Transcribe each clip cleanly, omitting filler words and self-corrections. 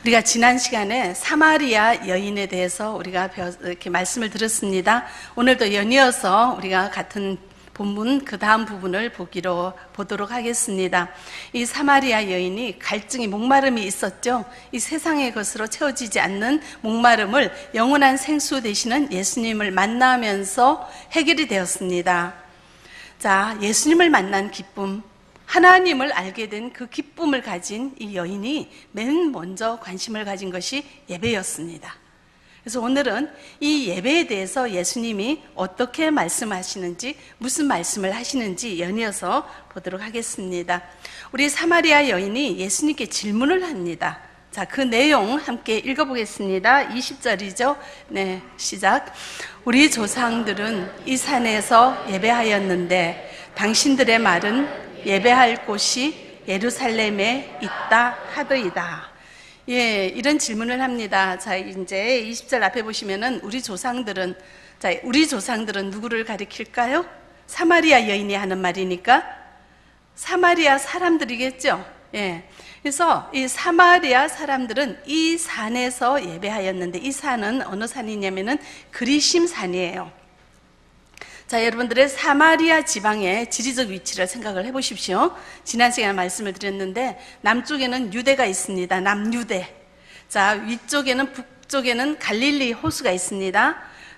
우리가 지난 시간에 사마리아 여인에 대해서 우리가 이렇게 말씀을 들었습니다. 오늘도 연이어서 우리가 같은 본문 그 다음 부분을 보도록 하겠습니다. 이 사마리아 여인이 갈증이 목마름이 있었죠. 이 세상의 것으로 채워지지 않는 목마름을 영원한 생수 되시는 예수님을 만나면서 해결이 되었습니다. 자, 예수님을 만난 기쁨, 하나님을 알게 된 그 기쁨을 가진 이 여인이 맨 먼저 관심을 가진 것이 예배였습니다. 그래서 오늘은 이 예배에 대해서 예수님이 어떻게 말씀하시는지, 무슨 말씀을 하시는지 연이어서 보도록 하겠습니다. 우리 사마리아 여인이 예수님께 질문을 합니다. 자, 그 내용 함께 읽어보겠습니다. 20절이죠. 네, 시작. 우리 조상들은 이 산에서 예배하였는데 당신들의 말은 예배할 곳이 예루살렘에 있다 하더이다. 예, 이런 질문을 합니다. 자, 이제 20절 앞에 보시면은 우리 조상들은 누구를 가리킬까요? 사마리아 여인이 하는 말이니까 사마리아 사람들이겠죠. 예. 그래서 이 사마리아 사람들은 이 산에서 예배하였는데, 이 산은 어느 산이냐면은 그리심 산이에요. 자, 여러분들의 사마리아 지방의 지리적 위치를 생각을 해보십시오. 지난 시간에 말씀을 드렸는데 남쪽에는 유대가 있습니다. 남유대. 자, 위쪽에는 북쪽에는 갈릴리 호수가 있습니다.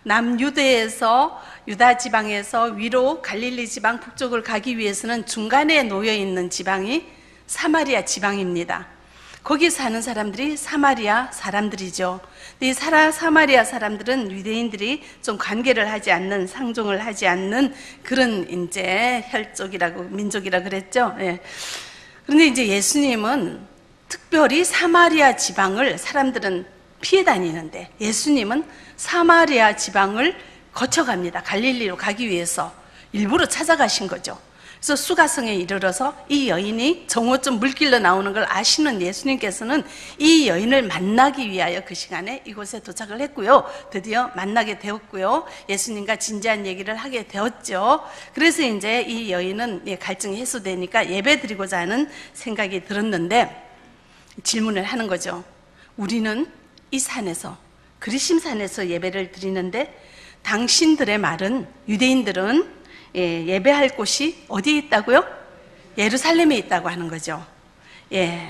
남유대에서 유다 지방에서 위로 갈릴리 지방 북쪽을 가기 위해서는 중간에 놓여 있는 지방이 사마리아 지방입니다. 거기 사는 사람들이 사마리아 사람들이죠. 이 사마리아 사람들은 유대인들이 좀 관계를 하지 않는, 상종을 하지 않는 그런 이제 혈족이라고, 민족이라 그랬죠. 예. 그런데 이제 예수님은 특별히 사마리아 지방을 사람들은 피해 다니는데 예수님은 사마리아 지방을 거쳐갑니다. 갈릴리로 가기 위해서 일부러 찾아가신 거죠. 그래서 수가성에 이르러서 이 여인이 정오쯤 물길로 나오는 걸 아시는 예수님께서는 이 여인을 만나기 위하여 그 시간에 이곳에 도착을 했고요. 드디어 만나게 되었고요. 예수님과 진지한 얘기를 하게 되었죠. 그래서 이제 이 여인은 갈증이 해소되니까 예배 드리고자 하는 생각이 들었는데 질문을 하는 거죠. 우리는 이 산에서, 그리심산에서 예배를 드리는데 당신들의 말은, 유대인들은 예배할 곳이 어디에 있다고요? 예루살렘에 있다고 하는 거죠. 예.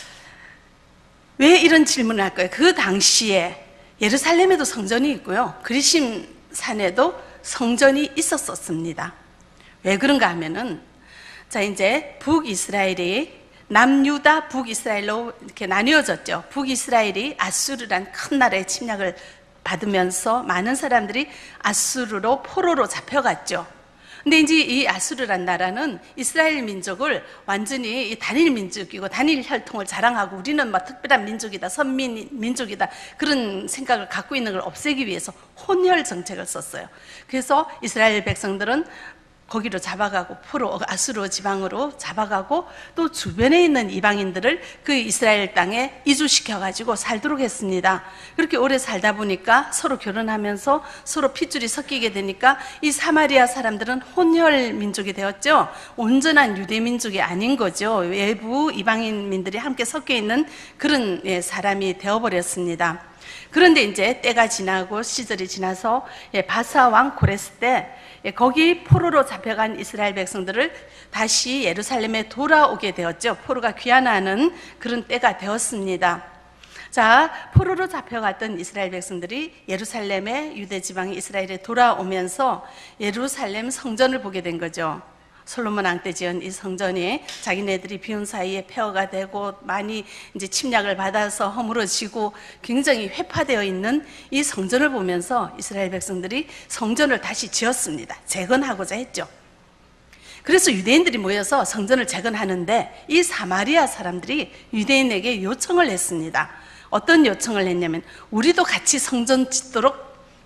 왜 이런 질문을 할까요? 그 당시에 예루살렘에도 성전이 있고요. 그리심산에도 성전이 있었습니다. 왜 그런가 하면은, 자, 이제 북이스라엘이 남유다, 북이스라엘로 이렇게 나뉘어졌죠. 북이스라엘이 아수르란 큰 나라의 침략을 받으면서 많은 사람들이 아수르로 포로로 잡혀갔죠. 근데 이제 이 아수르란 나라는 이스라엘 민족을 완전히 단일 민족이고 단일 혈통을 자랑하고 우리는 막 특별한 민족이다, 선민 민족이다, 그런 생각을 갖고 있는 걸 없애기 위해서 혼혈 정책을 썼어요. 그래서 이스라엘 백성들은 거기로 잡아가고 아수르 지방으로 잡아가고 또 주변에 있는 이방인들을 그 이스라엘 땅에 이주시켜가지고 살도록 했습니다. 그렇게 오래 살다 보니까 서로 결혼하면서 서로 핏줄이 섞이게 되니까 이 사마리아 사람들은 혼혈 민족이 되었죠. 온전한 유대 민족이 아닌 거죠. 외부 이방인민들이 함께 섞여 있는 그런 사람이 되어버렸습니다. 그런데 이제 때가 지나고 시절이 지나서 바사 왕 고레스 때 거기 포로로 잡혀간 이스라엘 백성들을 다시 예루살렘에 돌아오게 되었죠. 포로가 귀환하는 그런 때가 되었습니다. 자, 포로로 잡혀갔던 이스라엘 백성들이 예루살렘에, 유대 지방의 이스라엘에 돌아오면서 예루살렘 성전을 보게 된 거죠. 솔로몬 왕 때 지은 이 성전이 자기네들이 비운 사이에 폐허가 되고 많이 이제 침략을 받아서 허물어지고 굉장히 회파되어 있는 이 성전을 보면서 이스라엘 백성들이 성전을 다시 지었습니다. 재건하고자 했죠. 그래서 유대인들이 모여서 성전을 재건하는데 이 사마리아 사람들이 유대인에게 요청을 했습니다. 어떤 요청을 했냐면 우리도 같이 성전 짓도록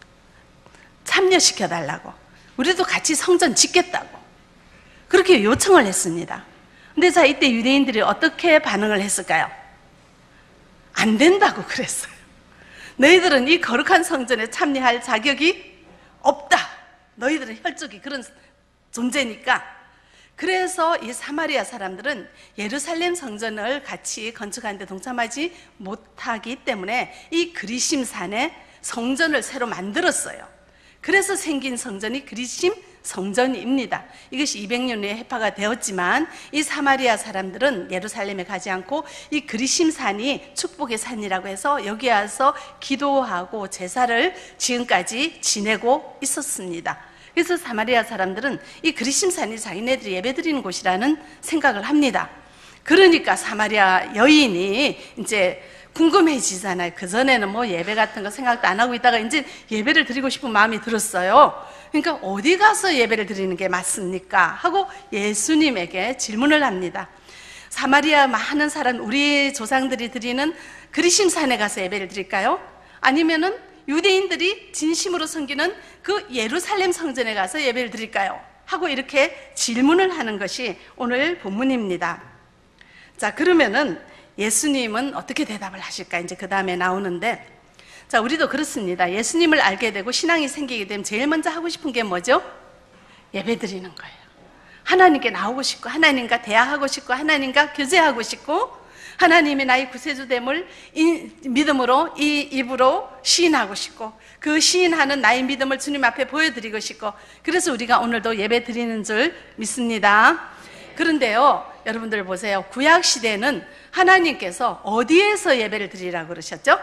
참여시켜 달라고, 우리도 같이 성전 짓겠다고 그렇게 요청을 했습니다. 근데 자, 이때 유대인들이 어떻게 반응을 했을까요? 안 된다고 그랬어요. 너희들은 이 거룩한 성전에 참여할 자격이 없다. 너희들은 혈족이 그런 존재니까 그래서 이 사마리아 사람들은 예루살렘 성전을 같이 건축하는 데 동참하지 못하기 때문에 이 그리심산에 성전을 새로 만들었어요. 그래서 생긴 성전이 그리심 성전입니다. 이것이 200년 후에 해파가 되었지만 이 사마리아 사람들은 예루살렘에 가지 않고 이 그리심산이 축복의 산이라고 해서 여기 와서 기도하고 제사를 지금까지 지내고 있었습니다. 그래서 사마리아 사람들은 이 그리심산이 자기네들이 예배드리는 곳이라는 생각을 합니다. 그러니까 사마리아 여인이 이제 궁금해지잖아요. 그전에는 뭐 예배 같은 거 생각도 안 하고 있다가 이제 예배를 드리고 싶은 마음이 들었어요. 그러니까 어디 가서 예배를 드리는 게 맞습니까? 하고 예수님에게 질문을 합니다. 사마리아 많은 사람, 우리 조상들이 드리는 그리심산에 가서 예배를 드릴까요? 아니면은 유대인들이 진심으로 섬기는 그 예루살렘 성전에 가서 예배를 드릴까요? 하고 이렇게 질문을 하는 것이 오늘 본문입니다. 자, 그러면은 예수님은 어떻게 대답을 하실까? 이제 그 다음에 나오는데, 자, 우리도 그렇습니다. 예수님을 알게 되고 신앙이 생기게 되면 제일 먼저 하고 싶은 게 뭐죠? 예배 드리는 거예요. 하나님께 나오고 싶고, 하나님과 대화하고 싶고, 하나님과 교제하고 싶고, 하나님이 나의 구세주됨을 믿음으로 이 입으로 시인하고 싶고, 그 시인하는 나의 믿음을 주님 앞에 보여드리고 싶고, 그래서 우리가 오늘도 예배 드리는 줄 믿습니다. 그런데요, 여러분들 보세요. 구약 시대는 하나님께서 어디에서 예배를 드리라고 그러셨죠?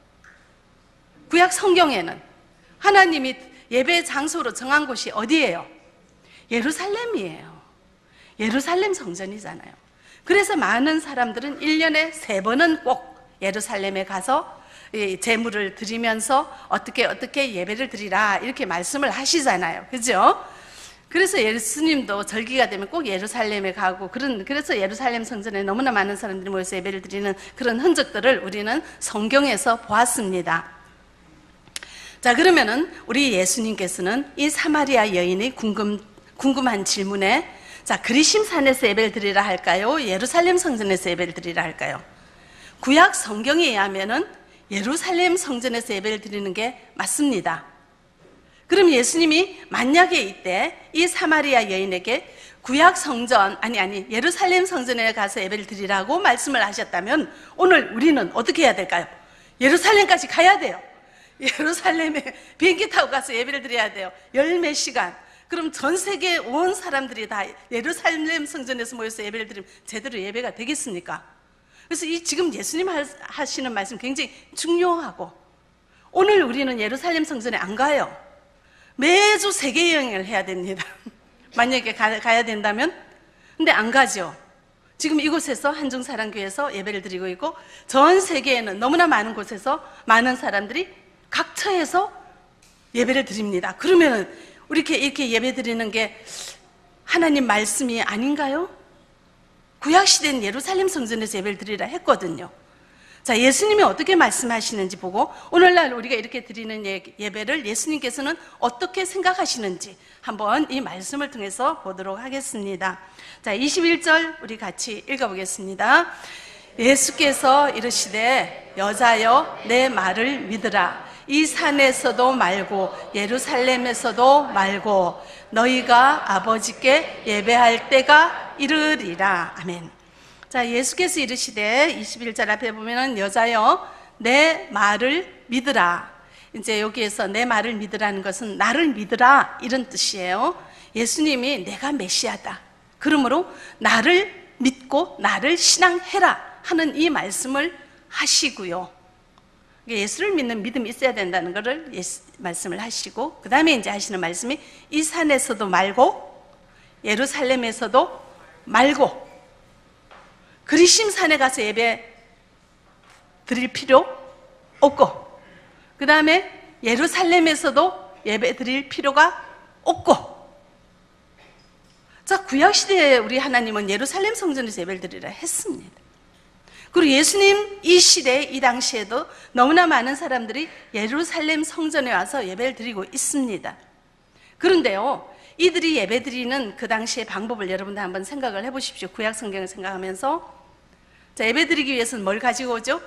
구약 성경에는 하나님이 예배 장소로 정한 곳이 어디예요? 예루살렘이에요. 예루살렘 성전이잖아요. 그래서 많은 사람들은 1년에 3번은 꼭 예루살렘에 가서 제물을 드리면서 어떻게 예배를 드리라 이렇게 말씀을 하시잖아요. 그죠? 그래서 예수님도 절기가 되면 꼭 예루살렘에 가고 그래서 예루살렘 성전에 너무나 많은 사람들이 모여서 예배를 드리는 그런 흔적들을 우리는 성경에서 보았습니다. 자, 그러면은 우리 예수님께서는 이 사마리아 여인의 궁금한 질문에, 자, 그리심산에서 예배를 드리라 할까요? 예루살렘 성전에서 예배를 드리라 할까요? 구약 성경에 의하면은 예루살렘 성전에서 예배를 드리는 게 맞습니다. 그럼 예수님이 만약에 이때 이 사마리아 여인에게 구약 성전, 예루살렘 성전에 가서 예배를 드리라고 말씀을 하셨다면 오늘 우리는 어떻게 해야 될까요? 예루살렘까지 가야 돼요. 예루살렘에 비행기 타고 가서 예배를 드려야 돼요. 열몇 시간. 그럼 전 세계 온 사람들이 다 예루살렘 성전에서 모여서 예배를 드리면 제대로 예배가 되겠습니까? 그래서 지금 예수님 하시는 말씀 굉장히 중요하고, 오늘 우리는 예루살렘 성전에 안 가요. 매주 세계 여행을 해야 됩니다. 만약에 가야 된다면. 근데 안 가죠. 지금 이곳에서 한중사랑교회에서 예배를 드리고 있고, 전 세계에는 너무나 많은 곳에서 많은 사람들이 각처에서 예배를 드립니다. 그러면은 이렇게 예배 드리는 게 하나님 말씀이 아닌가요? 구약시대는 예루살렘 성전에서 예배를 드리라 했거든요. 자, 예수님이 어떻게 말씀하시는지 보고 오늘날 우리가 이렇게 드리는 예배를 예수님께서는 어떻게 생각하시는지 한번 이 말씀을 통해서 보도록 하겠습니다. 자, 21절 우리 같이 읽어보겠습니다. 예수께서 이르시되 여자여 내 말을 믿으라. 이 산에서도 말고 예루살렘에서도 말고 너희가 아버지께 예배할 때가 이르리라. 아멘. 자, 예수께서 이르시되 21절 앞에 보면은 여자여 내 말을 믿으라. 이제 여기에서 내 말을 믿으라는 것은 나를 믿으라 이런 뜻이에요. 예수님이 내가 메시아다. 그러므로 나를 믿고 나를 신앙해라 하는 이 말씀을 하시고요. 예수를 믿는 믿음이 있어야 된다는 것을 말씀을 하시고, 그 다음에 이제 하시는 말씀이 이 산에서도 말고 예루살렘에서도 말고 그리심산에 가서 예배 드릴 필요 없고, 그 다음에 예루살렘에서도 예배 드릴 필요가 없고. 자, 구약시대에 우리 하나님은 예루살렘 성전에서 예배를 드리라 했습니다. 그리고 예수님 이 시대, 이 당시에도 너무나 많은 사람들이 예루살렘 성전에 와서 예배를 드리고 있습니다. 그런데요, 이들이 예배 드리는 그 당시의 방법을 여러분들 한번 생각을 해보십시오. 구약 성경을 생각하면서. 자, 예배 드리기 위해서는 뭘 가지고 오죠?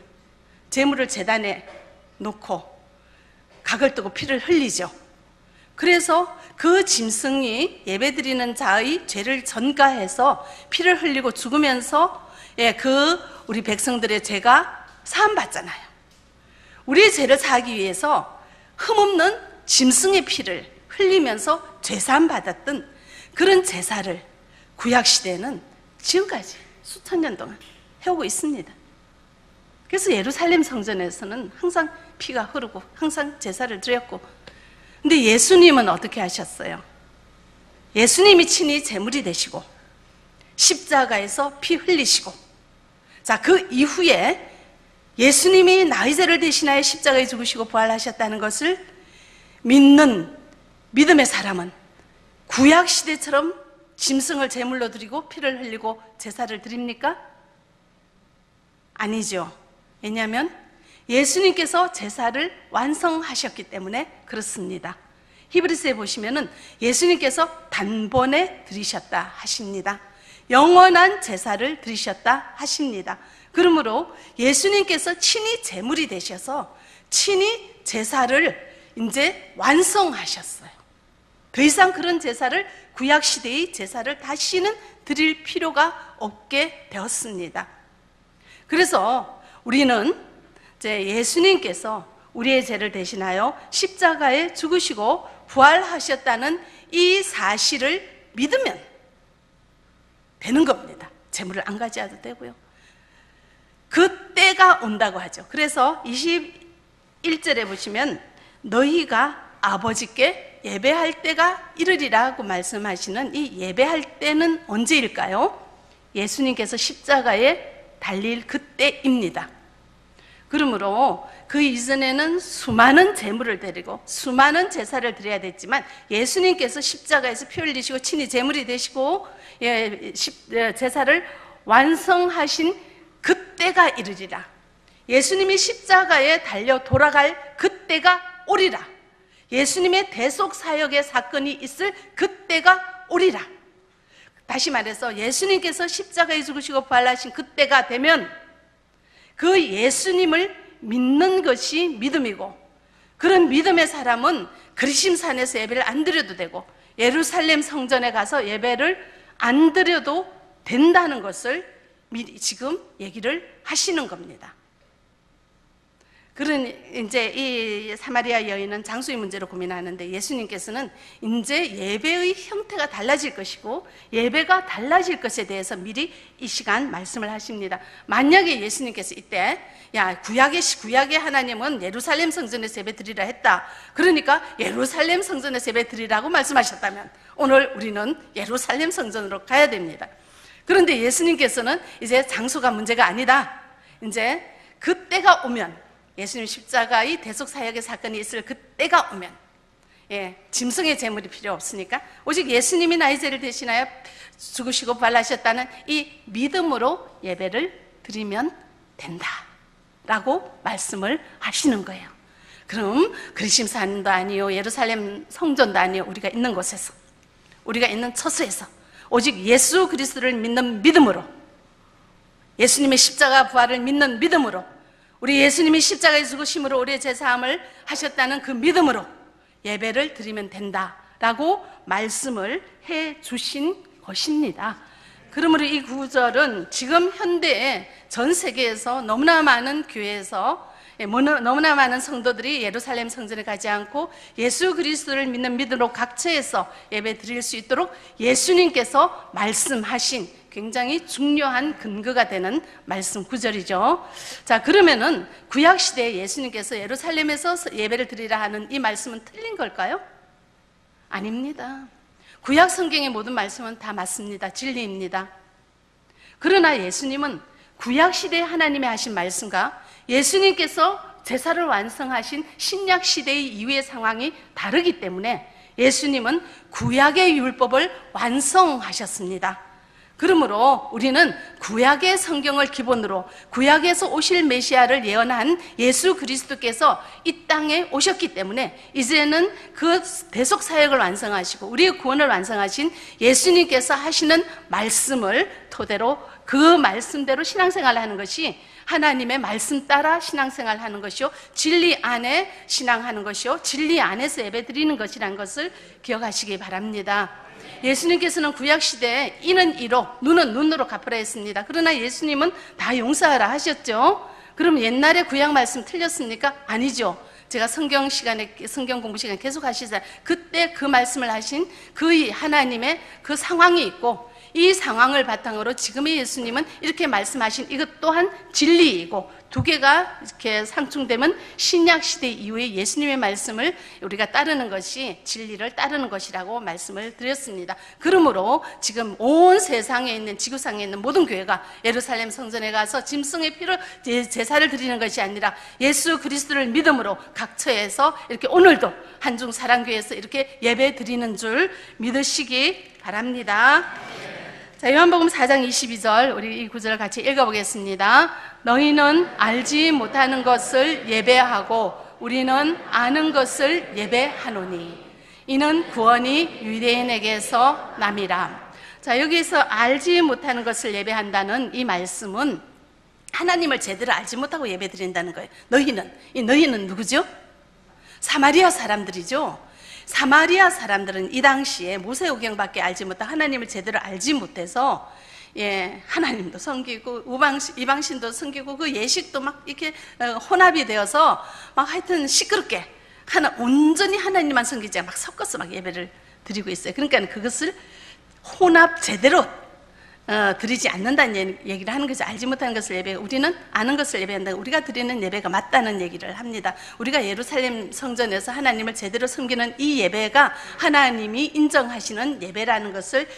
제물을 제단에 놓고 각을 뜨고 피를 흘리죠. 그래서 그 짐승이 예배드리는 자의 죄를 전가해서 피를 흘리고 죽으면서 우리 백성들의 죄가 사함받잖아요. 우리의 죄를 사하기 위해서 흠없는 짐승의 피를 흘리면서 죄사함 받았던 그런 제사를 구약시대에는 지금까지 수천 년 동안 해오고 있습니다. 그래서 예루살렘 성전에서는 항상 피가 흐르고 항상 제사를 드렸고, 근데 예수님은 어떻게 하셨어요? 예수님이 친히 제물이 되시고 십자가에서 피 흘리시고, 자, 그 이후에 예수님이 나의 죄를 대신하여 십자가에 죽으시고 부활하셨다는 것을 믿는 믿음의 사람은 구약시대처럼 짐승을 제물로 드리고 피를 흘리고 제사를 드립니까? 아니죠. 왜냐하면 예수님께서 제사를 완성하셨기 때문에 그렇습니다. 히브리서에 보시면은 예수님께서 단번에 드리셨다 하십니다. 영원한 제사를 드리셨다 하십니다. 그러므로 예수님께서 친히 제물이 되셔서 친히 제사를 이제 완성하셨어요. 더 이상 그런 제사를 구약시대의 제사를 다시는 드릴 필요가 없게 되었습니다. 그래서 우리는 이제 예수님께서 우리의 죄를 대신하여 십자가에 죽으시고 부활하셨다는 이 사실을 믿으면 되는 겁니다. 제물을 안 가져와도 되고요. 그 때가 온다고 하죠. 그래서 21절에 보시면 너희가 아버지께 예배할 때가 이르리라고 말씀하시는 이 예배할 때는 언제일까요? 예수님께서 십자가에 달릴 그때입니다. 그러므로 그 이전에는 수많은 제물을 드리고 수많은 제사를 드려야 됐지만 예수님께서 십자가에서 피 흘리시고 친히 제물이 되시고 제사를 완성하신 그때가 이르리라. 예수님이 십자가에 달려 돌아갈 그때가 오리라. 예수님의 대속사역의 사건이 있을 그때가 오리라. 다시 말해서 예수님께서 십자가에 죽으시고 부활하신 그때가 되면 그 예수님을 믿는 것이 믿음이고, 그런 믿음의 사람은 그리심산에서 예배를 안 드려도 되고 예루살렘 성전에 가서 예배를 안 드려도 된다는 것을 미리 지금 얘기를 하시는 겁니다. 그런 이제 이 사마리아 여인은 장수의 문제로 고민하는데 예수님께서는 이제 예배의 형태가 달라질 것이고 예배가 달라질 것에 대해서 미리 이 시간 말씀을 하십니다. 만약에 예수님께서 이때 구약의 하나님은 예루살렘 성전에서 예배 드리라 했다. 그러니까 예루살렘 성전에서 예배 드리라고 말씀하셨다면 오늘 우리는 예루살렘 성전으로 가야 됩니다. 그런데 예수님께서는 이제 장소가 문제가 아니다. 이제 그때가 오면, 예수님 십자가의 대속사역의 사건이 있을 그때가 오면 짐승의 제물이 필요 없으니까 오직 예수님이 나의 죄를 대신하여 죽으시고 부활하셨다는 이 믿음으로 예배를 드리면 된다라고 말씀을 하시는 거예요. 그럼 그리심산도 아니요 예루살렘 성전도 아니요 우리가 있는 곳에서, 우리가 있는 처소에서 오직 예수 그리스도를 믿는 믿음으로, 예수님의 십자가 부활을 믿는 믿음으로, 우리 예수님이 십자가에 죽으심으로 우리의 죄사함을 하셨다는 그 믿음으로 예배를 드리면 된다라고 말씀을 해 주신 것입니다. 그러므로 이 구절은 지금 현대에 전 세계에서 너무나 많은 교회에서 너무나 많은 성도들이 예루살렘 성전에 가지 않고 예수 그리스도를 믿는 믿음으로 각처에서 예배 드릴 수 있도록 예수님께서 말씀하신 굉장히 중요한 근거가 되는 말씀 구절이죠. 자, 그러면은 구약시대에 예수님께서 예루살렘에서 예배를 드리라 하는 이 말씀은 틀린 걸까요? 아닙니다. 구약 성경의 모든 말씀은 다 맞습니다. 진리입니다. 그러나 예수님은 구약시대에 하나님이 하신 말씀과 예수님께서 제사를 완성하신 신약시대의 이후의 상황이 다르기 때문에 예수님은 구약의 율법을 완성하셨습니다. 그러므로 우리는 구약의 성경을 기본으로 구약에서 오실 메시아를 예언한 예수 그리스도께서 이 땅에 오셨기 때문에 이제는 그 대속 사역을 완성하시고 우리의 구원을 완성하신 예수님께서 하시는 말씀을 토대로 그 말씀대로 신앙생활을 하는 것이 하나님의 말씀 따라 신앙생활을 하는 것이요, 진리 안에 신앙하는 것이요, 진리 안에서 예배드리는 것이라는 것을 기억하시기 바랍니다. 예수님께서는 구약시대에 이는 이로 눈은 눈으로 갚으라 했습니다. 그러나 예수님은 다 용서하라 하셨죠. 그럼 옛날에 구약 말씀 틀렸습니까? 아니죠. 제가 성경 공부 시간에 계속 하시잖아요. 그때 그 말씀을 하신 그 하나님의 그 상황이 있고, 이 상황을 바탕으로 지금의 예수님은 이렇게 말씀하신 이것 또한 진리이고, 두 개가 이렇게 상충되면 신약 시대 이후에 예수님의 말씀을 우리가 따르는 것이 진리를 따르는 것이라고 말씀을 드렸습니다. 그러므로 지금 온 세상에 있는, 지구상에 있는 모든 교회가 예루살렘 성전에 가서 짐승의 피로 제사를 드리는 것이 아니라 예수 그리스도를 믿음으로 각 처에서 이렇게 오늘도 한중 사랑교회에서 이렇게 예배 드리는 줄 믿으시기 바랍니다. 자, 요한복음 4장 22절, 우리 이 구절을 같이 읽어보겠습니다. 너희는 알지 못하는 것을 예배하고 우리는 아는 것을 예배하노니 이는 구원이 유대인에게서 남이라. 자, 여기서 알지 못하는 것을 예배한다는 이 말씀은 하나님을 제대로 알지 못하고 예배드린다는 거예요. 이 너희는 누구죠? 사마리아 사람들이죠. 사마리아 사람들은 이 당시에 모세오경밖에 알지 못하고 하나님을 제대로 알지 못해서, 하나님도 섬기고 이방신도 섬기고 그 예식도 막 이렇게 혼합이 되어서 막 하여튼 시끄럽게 온전히 하나님만 섬기지 막 섞어서 막 예배를 드리고 있어요. 그러니까 그것을 혼합 제대로 드리지 않는다는 얘기를 하는 거죠. 알지 못하는 것을 예배하고 우리는 아는 것을 예배한다. 우리가 드리는 예배가 맞다는 얘기를 합니다. 우리가 예루살렘 성전에서 하나님을 제대로 섬기는 이 예배가 하나님이 인정하시는 예배라는 것을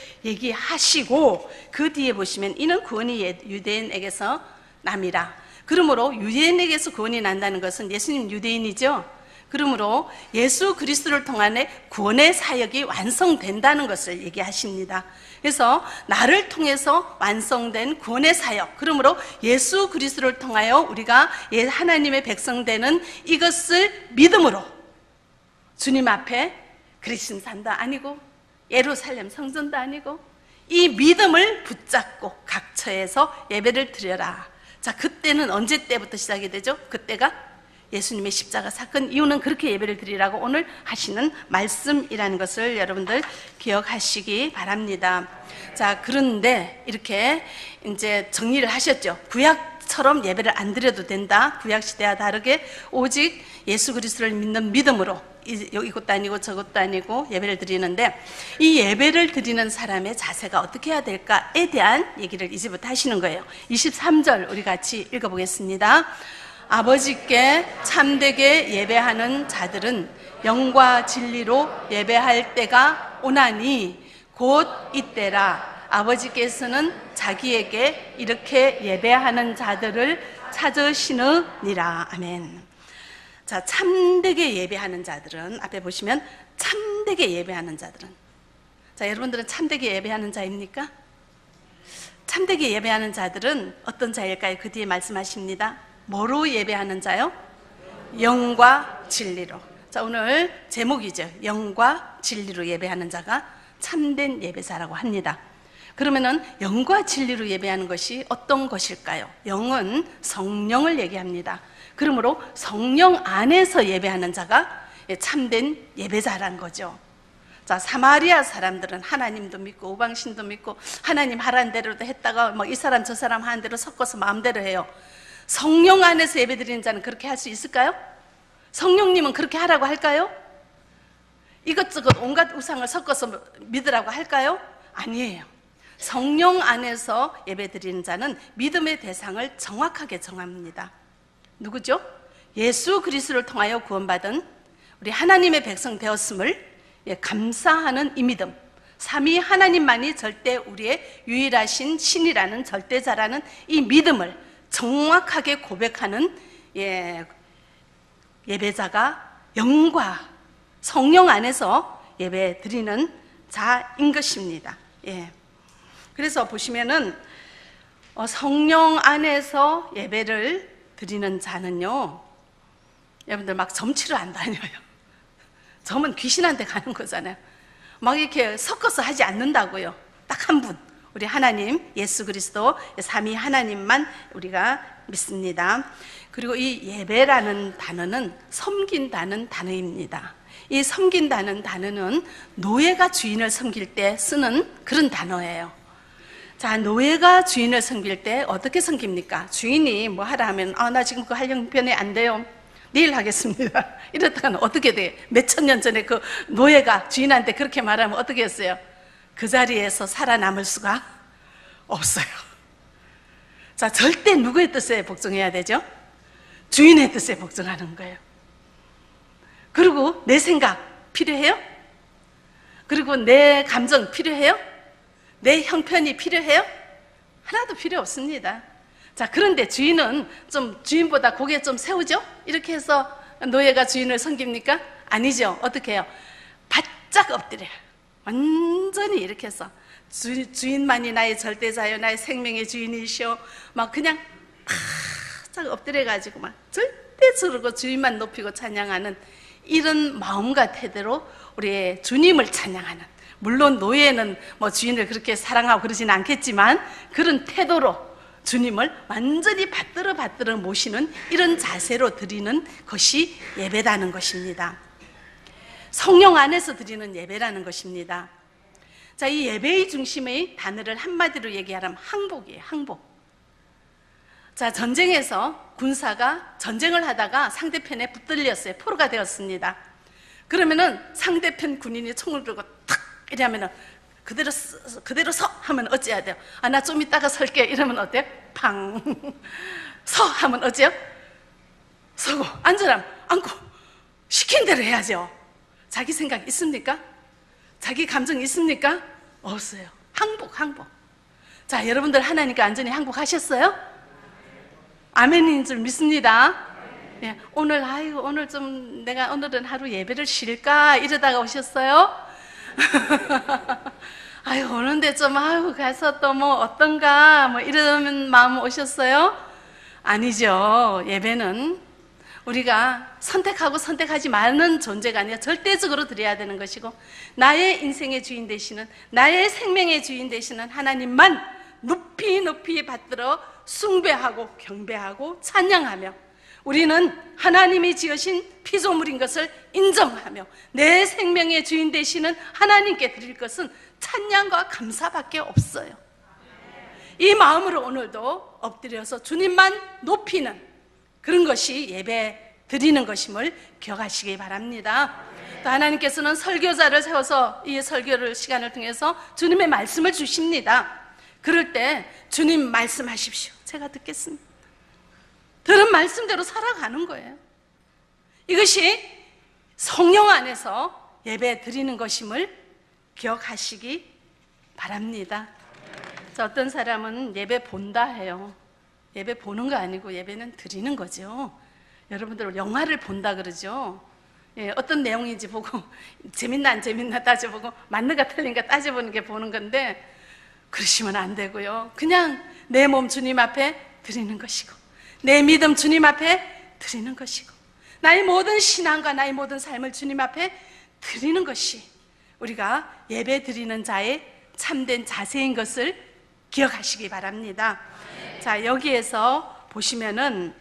얘기하시고, 그 뒤에 보시면 이는 구원이 유대인에게서 남이라. 그러므로 유대인에게서 구원이 난다는 것은 예수님 유대인이죠. 그러므로 예수 그리스도를 통한 구원의 사역이 완성된다는 것을 얘기하십니다. 그래서 나를 통해서 완성된 구원의 사역, 그러므로 예수 그리스도를 통하여 우리가 하나님의 백성 되는 이것을 믿음으로 주님 앞에 그리심산도 아니고 예루살렘 성전도 아니고 이 믿음을 붙잡고 각 처에서 예배를 드려라. 자, 그때는 언제 때부터 시작이 되죠? 그때가 예수님의 십자가 사건 이유는 그렇게 예배를 드리라고 오늘 하시는 말씀이라는 것을 여러분들 기억하시기 바랍니다. 자, 그런데 이렇게 이제 정리를 하셨죠. 구약처럼 예배를 안 드려도 된다. 구약 시대와 다르게 오직 예수 그리스도를 믿는 믿음으로 이것도 아니고 저것도 아니고 예배를 드리는데, 이 예배를 드리는 사람의 자세가 어떻게 해야 될까에 대한 얘기를 이제부터 하시는 거예요. 23절 우리 같이 읽어보겠습니다. 아버지께 참되게 예배하는 자들은 영과 진리로 예배할 때가 오나니 곧 이때라. 아버지께서는 자기에게 이렇게 예배하는 자들을 찾으시느니라. 아멘. 자, 참되게 예배하는 자들은 앞에 보시면 참되게 예배하는 자들은, 자, 여러분들은 참되게 예배하는 자입니까? 참되게 예배하는 자들은 어떤 자일까요? 그 뒤에 말씀하십니다. 뭐로 예배하는 자요? 영과 진리로. 자, 오늘 제목이죠. 영과 진리로 예배하는 자가 참된 예배자라고 합니다. 그러면은 영과 진리로 예배하는 것이 어떤 것일까요? 영은 성령을 얘기합니다. 그러므로 성령 안에서 예배하는 자가 참된 예배자라는 거죠. 자, 사마리아 사람들은 하나님도 믿고 우방신도 믿고 하나님 하라는 대로도 했다가 뭐 이 사람 저 사람 하는 대로 섞어서 마음대로 해요. 성령 안에서 예배드리는 자는 그렇게 할 수 있을까요? 성령님은 그렇게 하라고 할까요? 이것저것 온갖 우상을 섞어서 믿으라고 할까요? 아니에요. 성령 안에서 예배드리는 자는 믿음의 대상을 정확하게 정합니다. 누구죠? 예수 그리스도를 통하여 구원받은 우리 하나님의 백성 되었음을 감사하는 이 믿음, 삼위 하나님만이 절대 우리의 유일하신 신이라는 절대자라는 이 믿음을 정확하게 고백하는 예배자가 영과 성령 안에서 예배 드리는 자인 것입니다. 그래서 보시면은 성령 안에서 예배를 드리는 자는요, 여러분들 막 점치러 안 다녀요. 점은 귀신한테 가는 거잖아요. 막 이렇게 섞어서 하지 않는다고요. 딱 한 분, 우리 하나님 예수 그리스도 삼위 하나님만 우리가 믿습니다. 그리고 이 예배라는 단어는 섬긴다는 단어입니다. 이 섬긴다는 단어는 노예가 주인을 섬길 때 쓰는 그런 단어예요. 자, 노예가 주인을 섬길 때 어떻게 섬깁니까? 주인이 뭐 하라 하면 나 지금 그 할 형편이 안 돼요. 내일 하겠습니다. 이랬다가는 어떻게 돼? 몇천 년 전에 그 노예가 주인한테 그렇게 말하면 어떻게 했어요? 그 자리에서 살아남을 수가 없어요. 자, 절대 누구의 뜻에 복종해야 되죠? 주인의 뜻에 복종하는 거예요. 그리고 내 생각 필요해요? 그리고 내 감정 필요해요? 내 형편이 필요해요? 하나도 필요 없습니다. 자, 그런데 주인은 좀 주인보다 고개 좀 세우죠? 이렇게 해서 노예가 주인을 섬깁니까? 아니죠. 어떻게 해요? 바짝 엎드려요. 완전히 이렇게 해서 주인만이 나의 절대자요, 나의 생명의 주인이시오. 막 그냥 바짝 엎드려가지고 막 절대적으로 주인만 높이고 찬양하는 이런 마음과 태도로 우리 주님을 찬양하는, 물론 노예는 뭐 주인을 그렇게 사랑하고 그러지는 않겠지만 그런 태도로 주님을 완전히 받들어 모시는 이런 자세로 드리는 것이 예배라는 것입니다. 성령 안에서 드리는 예배라는 것입니다. 자, 이 예배의 중심의 단어를 한마디로 얘기하면 항복이에요. 항복. 자, 전쟁에서 군사가 전쟁을 하다가 상대편에 붙들렸어요. 포로가 되었습니다. 그러면은 상대편 군인이 총을 들고 탁 이러면은 그대로 서 하면 어찌해야 돼요? 나 좀 이따가 설게 이러면 어때요? 팡. 서 하면 어째요? 서고 앉으라면 앉고 시킨 대로 해야죠. 자기 생각 있습니까? 자기 감정 있습니까? 없어요. 항복. 자, 여러분들 하나님께 완전히 항복하셨어요? 아멘인 줄 믿습니다. 네, 오늘 좀 내가 오늘은 하루 예배를 쉴까 이러다가 오셨어요? 오는데 좀 가서 또 뭐 어떤가 뭐 이런 마음 오셨어요? 아니죠. 예배는 우리가 선택하고 선택하지 말는 존재가 아니라 절대적으로 드려야 되는 것이고, 나의 인생의 주인 되시는, 나의 생명의 주인 되시는 하나님만 높이 받들어 숭배하고 경배하고 찬양하며, 우리는 하나님이 지으신 피조물인 것을 인정하며 내 생명의 주인 되시는 하나님께 드릴 것은 찬양과 감사밖에 없어요. 이 마음으로 오늘도 엎드려서 주님만 높이는 그런 것이 예배 드리는 것임을 기억하시기 바랍니다. 또 하나님께서는 설교자를 세워서 이 설교를 시간을 통해서 주님의 말씀을 주십니다. 그럴 때 주님 말씀하십시오. 제가 듣겠습니다. 들은 말씀대로 살아가는 거예요. 이것이 성령 안에서 예배 드리는 것임을 기억하시기 바랍니다. 어떤 사람은 예배 본다 해요. 예배 보는 거 아니고 예배는 드리는 거죠. 여러분들 영화를 본다 그러죠. 어떤 내용인지 보고 재밌나 안 재밌나 따져보고 맞는가 틀린가 따져보는 게 보는 건데, 그러시면 안 되고요. 그냥 내 몸 주님 앞에 드리는 것이고, 내 믿음 주님 앞에 드리는 것이고, 나의 모든 신앙과 나의 모든 삶을 주님 앞에 드리는 것이 우리가 예배 드리는 자의 참된 자세인 것을 기억하시기 바랍니다. 자, 여기에서 보시면은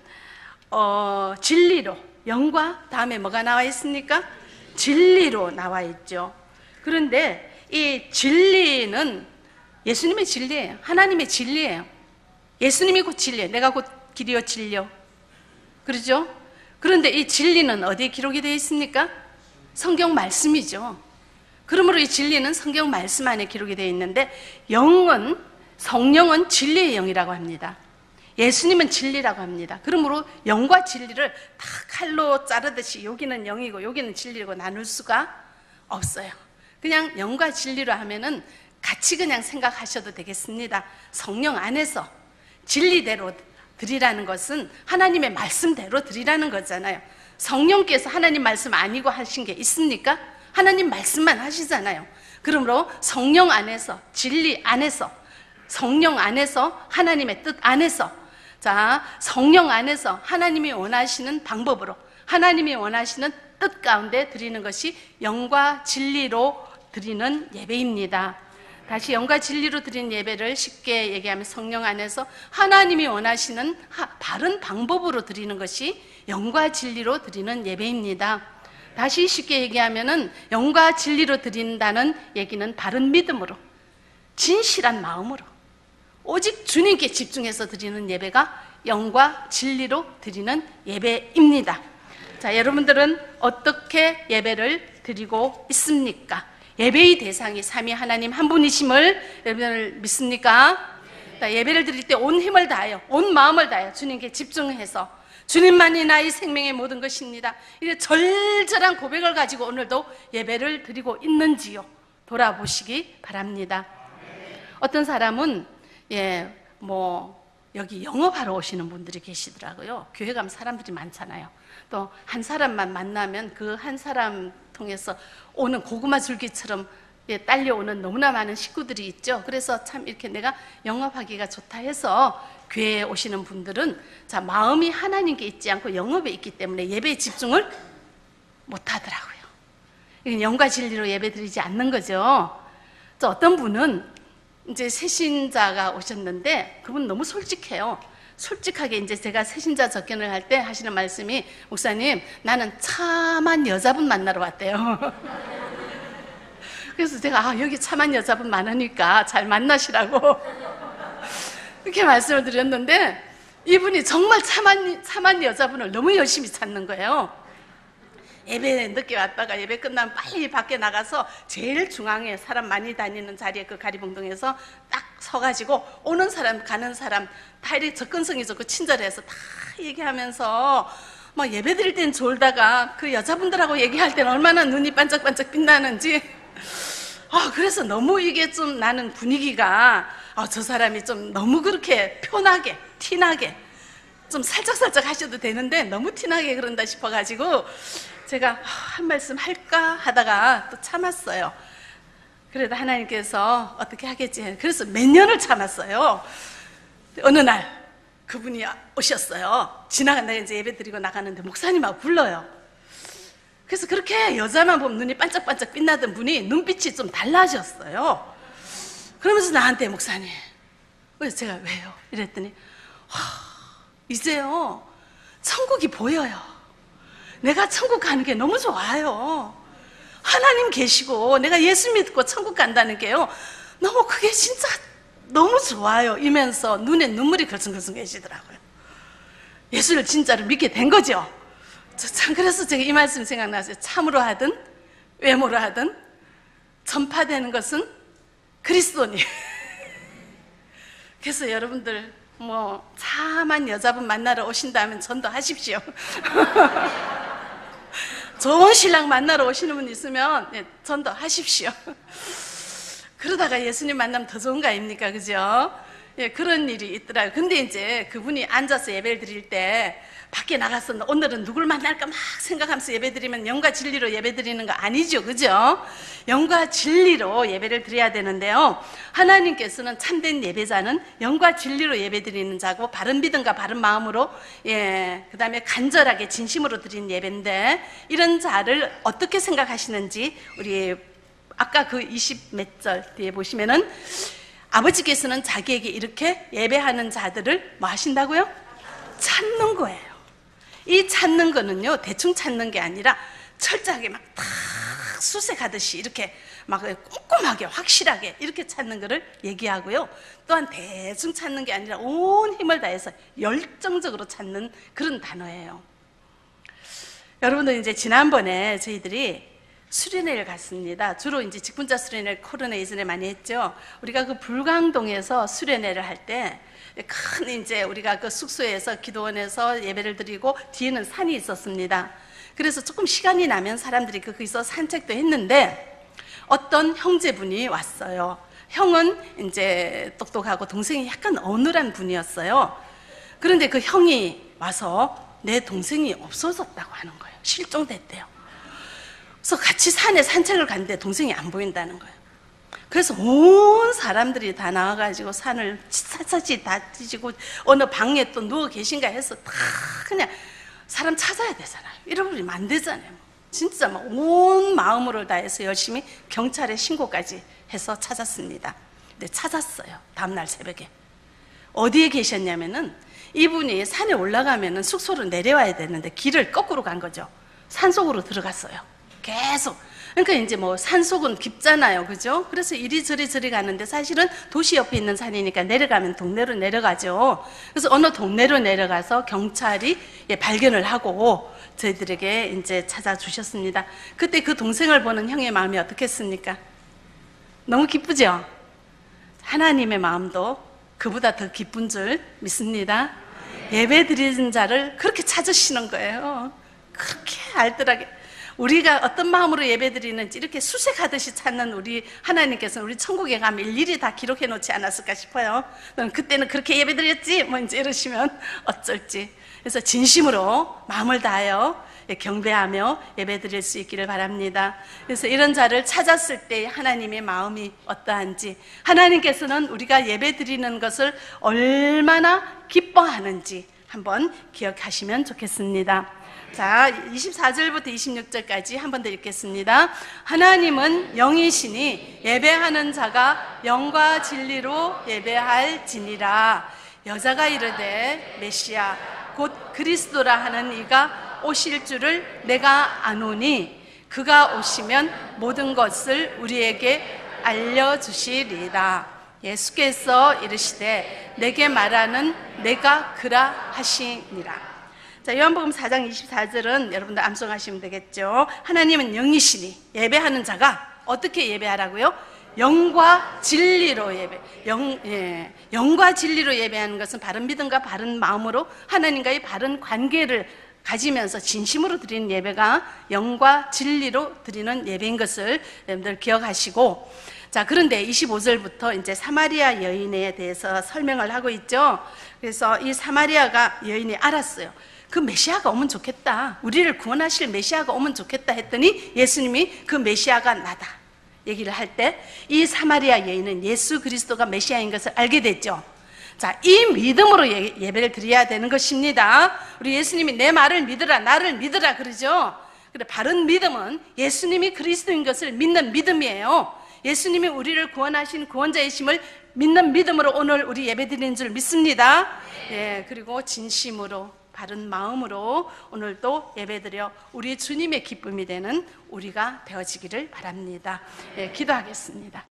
진리로, 영과 다음에 뭐가 나와 있습니까? 진리로 나와 있죠. 그런데 이 진리는 예수님의 진리예요. 하나님의 진리예요. 예수님이 곧 진리예요. 내가 곧 길이요 진리요. 그렇죠? 그런데 이 진리는 어디에 기록이 되어 있습니까? 성경 말씀이죠. 그러므로 이 진리는 성경 말씀 안에 기록이 되어 있는데, 성령은 진리의 영이라고 합니다. 예수님은 진리라고 합니다. 그러므로 영과 진리를 다 칼로 자르듯이 여기는 영이고 여기는 진리고 나눌 수가 없어요. 그냥 영과 진리로 하면은 같이 그냥 생각하셔도 되겠습니다. 성령 안에서 진리대로 드리라는 것은 하나님의 말씀대로 드리라는 거잖아요. 성령께서 하나님 말씀 아니고 하신 게 있습니까? 하나님 말씀만 하시잖아요. 그러므로 성령 안에서, 진리 안에서, 성령 안에서, 하나님의 뜻 안에서, 자, 성령 안에서 하나님이 원하시는 방법으로, 하나님이 원하시는 뜻 가운데 드리는 것이 영과 진리로 드리는 예배입니다. 다시 영과 진리로 드린 예배를 쉽게 얘기하면 성령 안에서 하나님이 원하시는 바른 방법으로 드리는 것이 영과 진리로 드리는 예배입니다. 다시 쉽게 얘기하면은 영과 진리로 드린다는 얘기는 바른 믿음으로, 진실한 마음으로, 오직 주님께 집중해서 드리는 예배가 영과 진리로 드리는 예배입니다. 자, 여러분들은 어떻게 예배를 드리고 있습니까? 예배의 대상이 삼위 하나님 한 분이심을 여러분들 믿습니까? 예배를 드릴 때 온 힘을 다하여, 온 마음을 다하여 주님께 집중해서 주님만이 나의 생명의 모든 것입니다, 이런 절절한 고백을 가지고 오늘도 예배를 드리고 있는지요? 돌아보시기 바랍니다. 어떤 사람은 여기 영업하러 오시는 분들이 계시더라고요. 교회 가면 사람들이 많잖아요. 또 한 사람만 만나면 그 한 사람 통해서 오는 고구마 줄기처럼 딸려오는 너무나 많은 식구들이 있죠. 그래서 참 이렇게 내가 영업하기가 좋다 해서 교회에 오시는 분들은 자, 마음이 하나님께 있지 않고 영업에 있기 때문에 예배에 집중을 못 하더라고요. 이건 영과 진리로 예배 드리지 않는 거죠. 또 어떤 분은 이제 새신자가 오셨는데 그분 너무 솔직해요. 솔직하게 이제 제가 새신자 접견을 할 때 하시는 말씀이, 목사님, 나는 참한 여자분 만나러 왔대요. 그래서 제가 여기 참한 여자분 많으니까 잘 만나시라고 이렇게 말씀을 드렸는데, 이분이 정말 참한 여자분을 너무 열심히 찾는 거예요. 예배 늦게 왔다가 예배 끝나면 빨리 밖에 나가서 제일 중앙에 사람 많이 다니는 자리에 그 가리봉동에서 딱 서가지고 오는 사람 가는 사람 다 이렇게 접근성이 좋고 친절해서 다 얘기하면서 막 예배 드릴 땐 졸다가 그 여자분들하고 얘기할 때는 얼마나 눈이 반짝반짝 빛나는지, 그래서 너무 이게 좀 나는 분위기가 저 사람이 좀 너무 그렇게 편하게 티나게 좀 살짝살짝 하셔도 되는데 너무 티나게 그런다 싶어가지고 제가 한 말씀 할까 하다가 또 참았어요. 그래도 하나님께서 어떻게 하겠지. 그래서 몇 년을 참았어요. 어느 날 그분이 오셨어요. 지나간다 이제 예배 드리고 나가는데 목사님하고 불러요. 그래서 그렇게 여자만 보면 눈이 반짝반짝 빛나던 분이 눈빛이 좀 달라졌어요. 그러면서 나한테, 목사님, 그래서 제가 왜요? 이랬더니 이제요 천국이 보여요. 내가 천국 가는 게 너무 좋아요. 하나님 계시고 내가 예수 믿고 천국 간다는 게요 너무 그게 진짜 너무 좋아요 이면서 눈에 눈물이 걸성걸성 계시더라고요. 예수를 진짜로 믿게 된 거죠. 참, 그래서 제가 이 말씀 생각났어요. 참으로 하든 외모로 하든 전파되는 것은 그리스도니. 그래서 여러분들 참한 여자분 만나러 오신다면 전도하십시오. 좋은 신랑 만나러 오시는 분 있으면 전도하십시오. 그러다가 예수님 만나면 더 좋은 거 아닙니까? 그죠? 그런 일이 있더라고요. 근데 이제 그분이 앉아서 예배를 드릴 때 밖에 나가서 오늘은 누굴 만날까 막 생각하면서 예배 드리면 영과 진리로 예배 드리는 거 아니죠. 그죠? 영과 진리로 예배를 드려야 되는데요, 하나님께서는 참된 예배자는 영과 진리로 예배 드리는 자고 바른 믿음과 바른 마음으로 그 다음에 간절하게 진심으로 드리는 예배인데, 이런 자를 어떻게 생각하시는지 우리 아까 그 20 몇 절 뒤에 보시면은 아버지께서는 자기에게 이렇게 예배하는 자들을 뭐 하신다고요? 찾는 거예요. 이 찾는 거는요 대충 찾는 게 아니라 철저하게 막 탁 수색하듯이 이렇게 막 꼼꼼하게 확실하게 이렇게 찾는 거를 얘기하고요, 또한 대충 찾는 게 아니라 온 힘을 다해서 열정적으로 찾는 그런 단어예요. 여러분들 이제 지난번에 저희들이 수련회를 갔습니다. 주로 이제 직분자 수련회를 코로나 이전에 많이 했죠. 우리가 그 불광동에서 수련회를 할 때 큰 이제 우리가 그 숙소에서 기도원에서 예배를 드리고 뒤에는 산이 있었습니다. 그래서 조금 시간이 나면 사람들이 거기서 산책도 했는데 어떤 형제분이 왔어요. 형은 이제 똑똑하고 동생이 약간 어눌한 분이었어요. 그런데 그 형이 와서 내 동생이 없어졌다고 하는 거예요. 실종됐대요. 그래서 같이 산에 산책을 갔는데 동생이 안 보인다는 거예요. 그래서 온 사람들이 다 나와가지고 산을 샅샅이 다 뒤지고 어느 방에 또 누워 계신가 해서 다 그냥 사람 찾아야 되잖아요. 잃어버리면 안 되잖아요. 진짜 막 온 마음으로 다해서 열심히 경찰에 신고까지 해서 찾았습니다. 네, 찾았어요. 다음날 새벽에. 어디에 계셨냐면은 이분이 산에 올라가면은 숙소로 내려와야 되는데 길을 거꾸로 간 거죠. 산속으로 들어갔어요. 계속. 그러니까 이제 뭐 산속은 깊잖아요. 그죠? 그래서 이리저리 저리 가는데 사실은 도시 옆에 있는 산이니까 내려가면 동네로 내려가죠. 그래서 어느 동네로 내려가서 경찰이 발견을 하고 저희들에게 이제 찾아주셨습니다. 그때 그 동생을 보는 형의 마음이 어떻겠습니까? 너무 기쁘죠? 하나님의 마음도 그보다 더 기쁜 줄 믿습니다. 예배 드리는 자를 그렇게 찾으시는 거예요. 그렇게 알뜰하게. 우리가 어떤 마음으로 예배 드리는지 이렇게 수색하듯이 찾는 우리 하나님께서는 우리 천국에 가면 일일이 다 기록해 놓지 않았을까 싶어요. 그때는 그렇게 예배 드렸지? 뭐 이제 이러시면 어쩔지. 그래서 진심으로 마음을 다하여 경배하며 예배 드릴 수 있기를 바랍니다. 그래서 이런 자를 찾았을 때 하나님의 마음이 어떠한지, 하나님께서는 우리가 예배 드리는 것을 얼마나 기뻐하는지 한번 기억하시면 좋겠습니다. 자, 24절부터 26절까지 한 번 더 읽겠습니다. 하나님은 영이시니 예배하는 자가 영과 진리로 예배할지니라. 여자가 이르되 메시아 곧 그리스도라 하는 이가 오실 줄을 내가 아노니 그가 오시면 모든 것을 우리에게 알려주시리라. 예수께서 이르시되 내게 말하는 내가 그라 하시니라. 자, 요한복음 4장 24절은 여러분들 암송하시면 되겠죠. 하나님은 영이시니 예배하는 자가 어떻게 예배하라고요? 영과 진리로 영과 진리로 예배하는 것은 바른 믿음과 바른 마음으로 하나님과의 바른 관계를 가지면서 진심으로 드리는 예배가 영과 진리로 드리는 예배인 것을 여러분들 기억하시고, 자, 그런데 25절부터 이제 사마리아 여인에 대해서 설명을 하고 있죠. 그래서 이 사마리아가 여인이 알았어요. 그 메시아가 오면 좋겠다. 우리를 구원하실 메시아가 오면 좋겠다 했더니 예수님이 그 메시아가 나다 얘기를 할 때 이 사마리아 여인은 예수 그리스도가 메시아인 것을 알게 됐죠. 자, 이 믿음으로 예배를 드려야 되는 것입니다. 우리 예수님이 내 말을 믿으라, 나를 믿으라 그러죠. 근데 바른 믿음은 예수님이 그리스도인 것을 믿는 믿음이에요. 예수님이 우리를 구원하신 구원자이심을 믿는 믿음으로 오늘 우리 예배 드리는 줄 믿습니다. 예, 그리고 진심으로 바른 마음으로 오늘도 예배드려 우리 주님의 기쁨이 되는 우리가 되어지기를 바랍니다. 예, 기도하겠습니다.